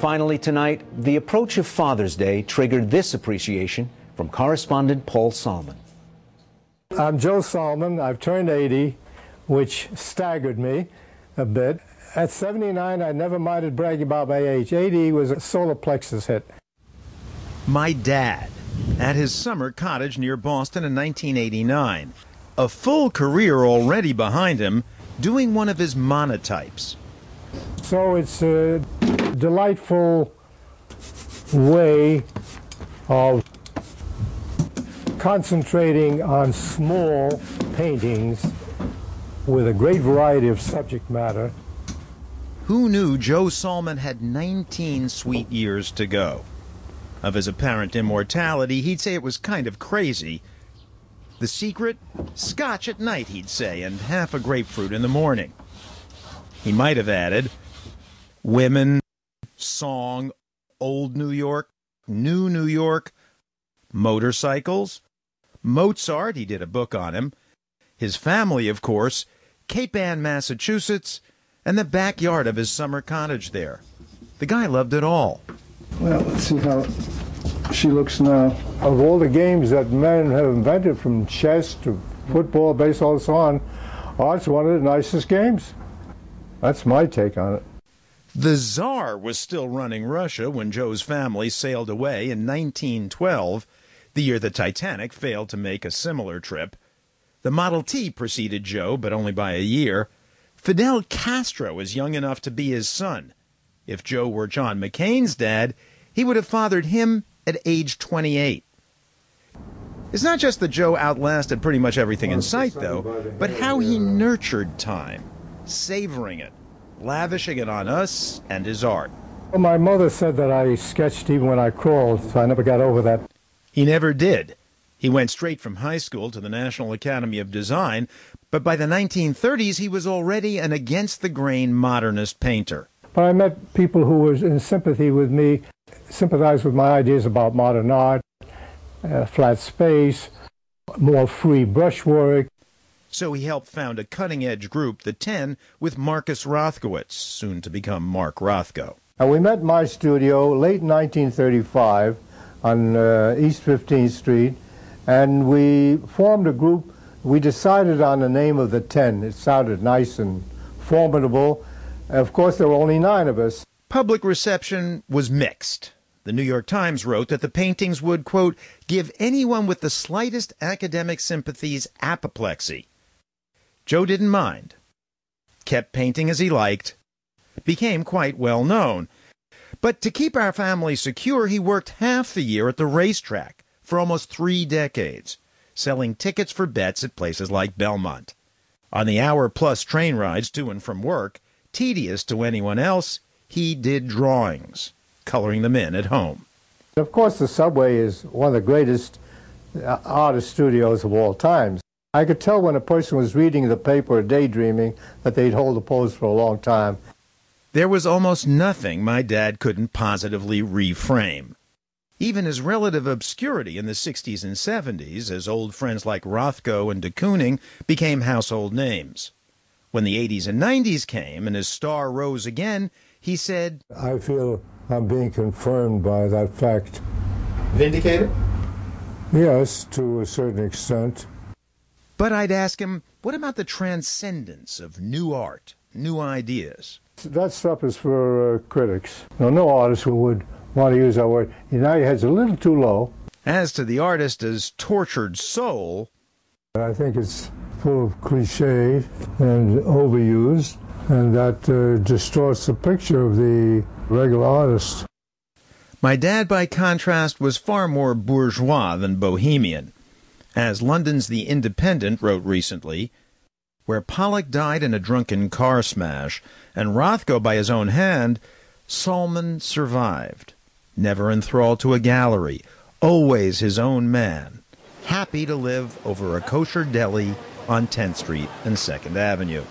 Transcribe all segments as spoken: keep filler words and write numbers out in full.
Finally tonight, the approach of Father's Day triggered this appreciation from correspondent Paul Solman. I'm Joe Solman. I've turned eighty, which staggered me a bit. At seventy-nine, I never minded bragging about my age. eighty was a solar plexus hit. My dad, at his summer cottage near Boston in nineteen eighty-nine. A full career already behind him, doing one of his monotypes. So it's a delightful way of concentrating on small paintings with a great variety of subject matter. Who knew Joe Solman had nineteen sweet years to go? Of his apparent immortality, he'd say it was kind of crazy. The secret? Scotch at night, he'd say, and half a grapefruit in the morning. He might have added, women, song, old New York, new New York, motorcycles, Mozart, he did a book on him, his family, of course, Cape Ann, Massachusetts, and the backyard of his summer cottage there. The guy loved it all. Well, let's see how she looks now. Of all the games that men have invented, from chess to football, baseball, and so on, art's one of the nicest games. That's my take on it. The Tsar was still running Russia when Joe's family sailed away in nineteen twelve, the year the Titanic failed to make a similar trip. The Model T preceded Joe, but only by a year. Fidel Castro was young enough to be his son. If Joe were John McCain's dad, he would have fathered him at age twenty-eight. It's not just that Joe outlasted pretty much everything in sight, though, but how he nurtured time, savoring it, lavishing it on us and his art. Well, my mother said that I sketched even when I crawled, so I never got over that. He never did. He went straight from high school to the National Academy of Design, but by the nineteen thirties he was already an against-the-grain modernist painter. But I met people who were in sympathy with me, sympathized with my ideas about modern art, uh, flat space, more free brushwork. So he helped found a cutting-edge group, the Ten, with Marcus Rothkowitz, soon to become Mark Rothko. And we met in my studio late nineteen thirty-five on uh, East fifteenth Street, and we formed a group. We decided on the name of the Ten. It sounded nice and formidable. Of course, there were only nine of us. Public reception was mixed. The New York Times wrote that the paintings would, quote, give anyone with the slightest academic sympathies apoplexy. Joe didn't mind, kept painting as he liked, became quite well known. But to keep our family secure, he worked half the year at the racetrack for almost three decades, selling tickets for bets at places like Belmont. On the hour-plus train rides to and from work, tedious to anyone else, he did drawings, coloring them in at home. Of course, the subway is one of the greatest artist studios of all times. I could tell when a person was reading the paper or daydreaming that they'd hold a pose for a long time. There was almost nothing my dad couldn't positively reframe. Even his relative obscurity in the sixties and seventies, as old friends like Rothko and de Kooning became household names. When the eighties and nineties came and his star rose again, he said, I feel I'm being confirmed by that fact. Vindicated? Yes, to a certain extent. But I'd ask him, what about the transcendence of new art, new ideas? That stuff is for uh, critics. No, no artist who would want to use that word. Now your head's a little too low. As to the artist as tortured soul, I think it's full of cliché and overused, and that uh, distorts the picture of the regular artist. My dad, by contrast, was far more bourgeois than bohemian. As London's The Independent wrote recently, where Pollock died in a drunken car smash, and Rothko by his own hand, Solman survived, never enthralled to a gallery, always his own man, happy to live over a kosher deli on tenth Street and second Avenue.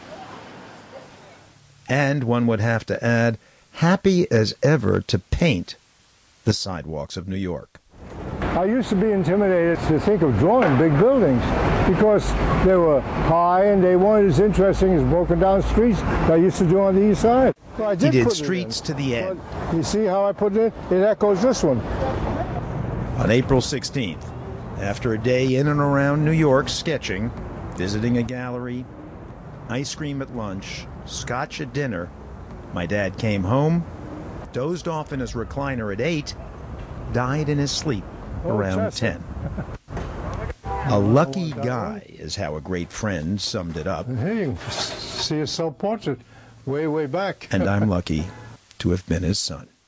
And one would have to add, happy as ever to paint the sidewalks of New York. I used to be intimidated to think of drawing big buildings because they were high and they weren't as interesting as broken down streets that I used to do on the east side. Well, I did He did put it Streets in. to the End. But you see how I put it in? It echoes this one. On April sixteenth, after a day in and around New York sketching, visiting a gallery, ice cream at lunch, scotch at dinner, my dad came home, dozed off in his recliner at eight, died in his sleep Oh, around Chester. ten. A lucky guy is how a great friend summed it up. Hey, see a self-portrait way, way back. And I'm lucky to have been his son.